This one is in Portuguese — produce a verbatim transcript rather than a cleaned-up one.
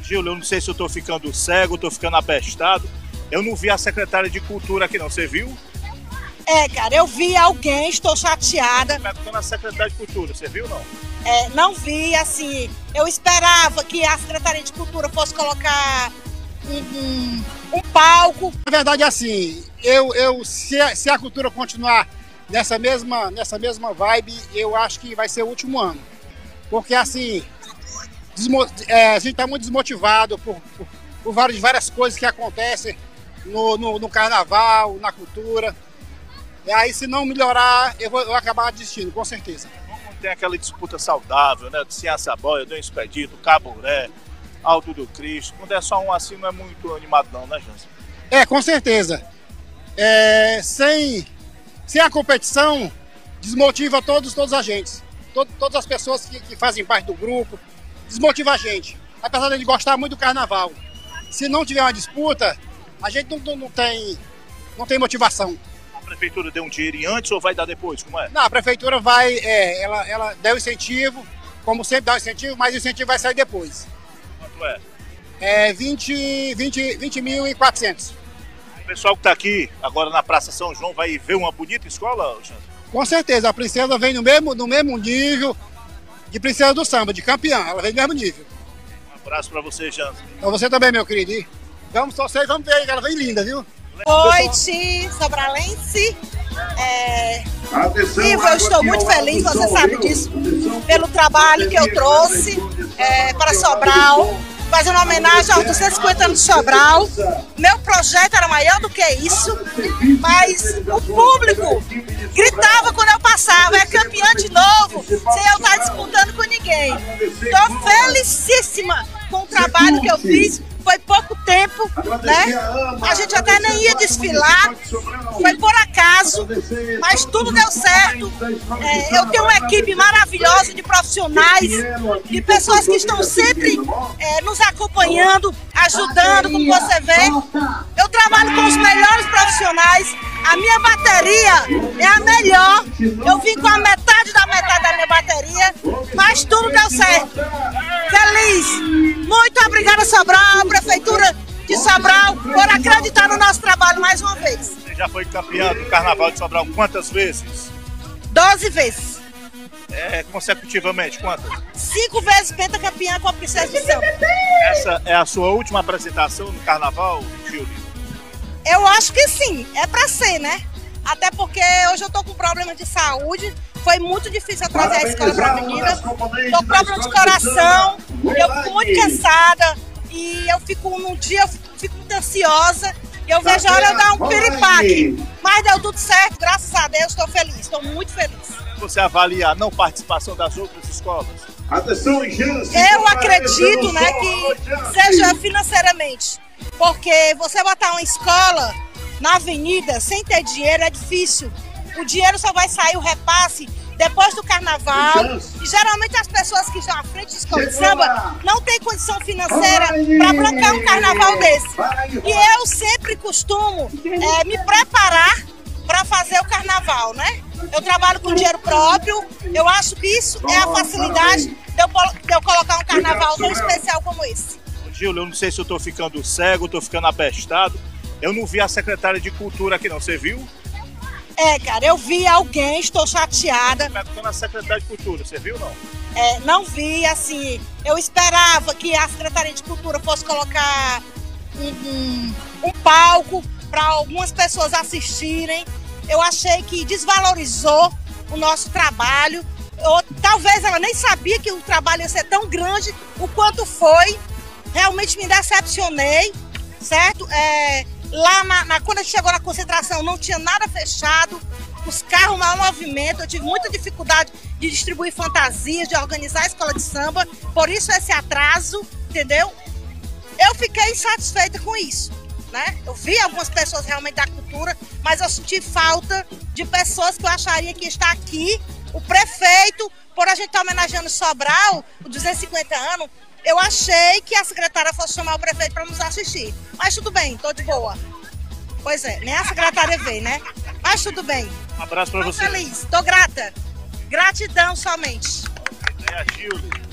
Gil, eu não sei se eu tô ficando cego, tô ficando abestado. Eu não vi a secretária de Cultura aqui não, você viu? É, cara, eu vi alguém, estou chateada. Tô na secretária de Cultura, você viu não? É, não vi, assim, eu esperava que a Secretaria de Cultura fosse colocar um, um, um palco. Na verdade, assim, eu, eu, se, a, se a cultura continuar nessa mesma, nessa mesma vibe, eu acho que vai ser o último ano. Porque, assim, desmo, é, a gente está muito desmotivado por, por, por várias, várias coisas que acontecem no, no, no carnaval, na cultura. E aí, se não melhorar, eu vou, eu vou acabar desistindo, com certeza. Tem aquela disputa saudável, né? De Cianciaboia, do Expedito, Caburé, Alto do Cristo. Quando é só um assim, não é muito animado não, né, Jansen? É, com certeza. É, sem, sem a competição, desmotiva todos, todos os agentes. Todo, todas as pessoas que, que fazem parte do grupo, desmotiva a gente. Apesar de ele gostar muito do carnaval. Se não tiver uma disputa, a gente não, não, não, tem, não tem motivação. A prefeitura deu um dinheiro antes ou vai dar depois? Como é? Não, a prefeitura vai, é, ela, ela deu incentivo, como sempre dá o incentivo, mas o incentivo vai sair depois. Quanto é? É vinte mil e quatrocentos. O pessoal que está aqui agora na Praça São João vai ver uma bonita escola, Jansen? Com certeza, a princesa vem no mesmo, no mesmo nível de princesa do samba, de campeã, ela vem no mesmo nível. Um abraço para você, Jansen. Para você também, meu querido. E vamos torcer e vamos ver aí, que ela vem linda, viu? Noite, sobralense. É... Atenção, Ivo, eu estou muito feliz, você sabe disso, pelo trabalho que eu trouxe é, para Sobral, fazendo uma homenagem aos duzentos e cinquenta anos de Sobral. Meu projeto era maior do que isso, mas o público gritava quando eu passava, é campeã de novo, sem eu estar disputando com ninguém. Estou felicíssima com o trabalho que eu fiz. Foi pouco tempo, né? A gente até nem ia desfilar, foi por acaso, mas tudo deu certo. É, eu tenho uma equipe maravilhosa de profissionais, de pessoas que estão sempre é, nos acompanhando, ajudando, como você vê. Eu trabalho com os melhores profissionais, a minha bateria é a melhor. Eu vim com a metade da metade da minha bateria, mas tudo deu certo. Feliz! Muito obrigada, Sobral, Prefeitura de Sobral, por acreditar no nosso trabalho mais uma vez. Você já foi campeã do Carnaval de Sobral quantas vezes? Doze vezes. É, consecutivamente, quantas? Cinco vezes pentacampeã com a Princesa de Samba. Essa é a sua última apresentação no Carnaval, Gil? Eu acho que sim, é pra ser, né? Até porque hoje eu tô com problema de saúde. Foi muito difícil eu trazer a escola para a avenida. Tô com problema de coração, eu fico muito cansada e eu fico num dia, eu fico muito ansiosa. E eu vejo a hora de dar um piripaque. Mas deu tudo certo, graças a Deus, estou feliz, estou muito feliz. Você avalia a não participação das outras escolas? Eu acredito, né, que seja financeiramente. Porque você botar uma escola na avenida sem ter dinheiro é difícil. O dinheiro só vai sair, o repasse, depois do carnaval. E geralmente as pessoas que estão à frente de escola de samba não têm condição financeira para bancar um carnaval desse. E eu sempre costumo é, me preparar para fazer o carnaval, né? Eu trabalho com dinheiro próprio, eu acho que isso é a facilidade de eu, de eu colocar um carnaval tão especial como esse. Gil, eu não sei se eu tô ficando cego, tô ficando abestado. Eu não vi a secretária de Cultura aqui não, você viu? É, cara, eu vi alguém, estou chateada. Tô na Secretaria de Cultura, você viu não? É, não vi, assim, eu esperava que a Secretaria de Cultura fosse colocar um, um, um palco para algumas pessoas assistirem. Eu achei que desvalorizou o nosso trabalho. Eu, talvez ela nem sabia que o trabalho ia ser tão grande o quanto foi. Realmente me decepcionei, certo? É, Lá, na, na, quando a gente chegou na concentração, não tinha nada fechado, os carros mal movimento, eu tive muita dificuldade de distribuir fantasias, de organizar a escola de samba, por isso esse atraso, entendeu? Eu fiquei insatisfeita com isso, né? Eu vi algumas pessoas realmente da cultura, mas eu senti falta de pessoas que eu acharia que está aqui, o prefeito, por a gente estar homenageando Sobral, os duzentos e cinquenta anos, eu achei que a secretária fosse chamar o prefeito para nos assistir. Mas tudo bem, tô de boa. Pois é, nem a secretária veio, né? Mas tudo bem. Um abraço para você. Tô feliz, tô grata. Gratidão somente. É a Gil.